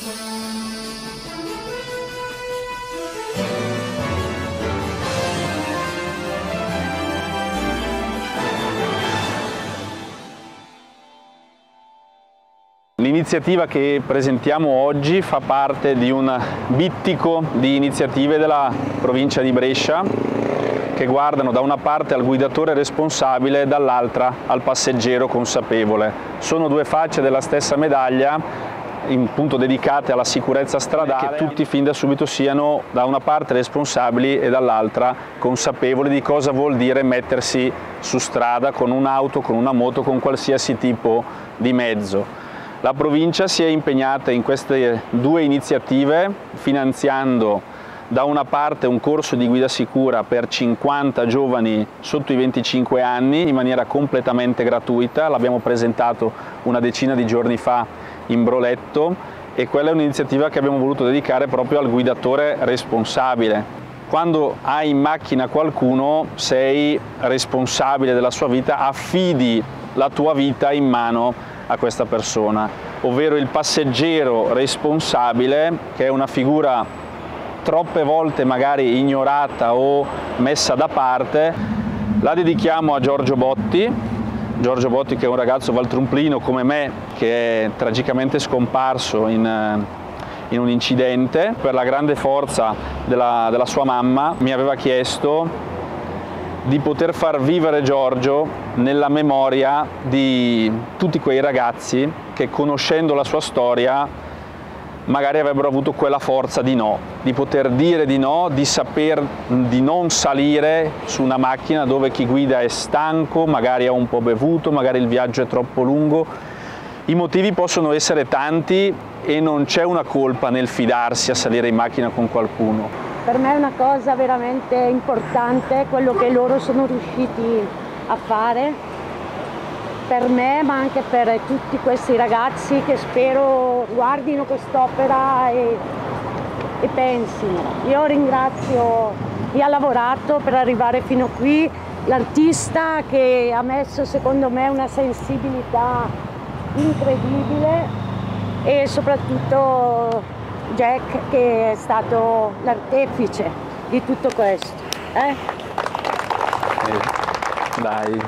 L'iniziativa che presentiamo oggi fa parte di un bittico di iniziative della provincia di Brescia che guardano da una parte al guidatore responsabile e dall'altra al passeggero consapevole. Sono due facce della stessa medaglia, appunto dedicate alla sicurezza stradale, che tutti fin da subito siano da una parte responsabili e dall'altra consapevoli di cosa vuol dire mettersi su strada con un'auto, con una moto, con qualsiasi tipo di mezzo. La provincia si è impegnata in queste due iniziative finanziando da una parte un corso di guida sicura per 50 giovani sotto i 25 anni in maniera completamente gratuita, l'abbiamo presentato una decina di giorni fa in Broletto e quella è un'iniziativa che abbiamo voluto dedicare proprio al guidatore responsabile. Quando hai in macchina qualcuno sei responsabile della sua vita, affidi la tua vita in mano a questa persona, ovvero il passeggero responsabile, che è una figura troppe volte magari ignorata o messa da parte. La dedichiamo a Giorgio Botti, che è un ragazzo valtrumplino come me, che è tragicamente scomparso in un incidente. Per la grande forza della sua mamma mi aveva chiesto di poter far vivere Giorgio nella memoria di tutti quei ragazzi che, conoscendo la sua storia, magari avrebbero avuto quella forza di no, di poter dire di no, di saper di non salire su una macchina dove chi guida è stanco, magari ha un po' bevuto, magari il viaggio è troppo lungo. I motivi possono essere tanti e non c'è una colpa nel fidarsi a salire in macchina con qualcuno. Per me è una cosa veramente importante quello che loro sono riusciti a fare, per me ma anche per tutti questi ragazzi che spero guardino quest'opera e pensino. Io ringrazio chi ha lavorato per arrivare fino qui, l'artista che ha messo secondo me una sensibilità incredibile e soprattutto Jack che è stato l'artefice di tutto questo. Dai.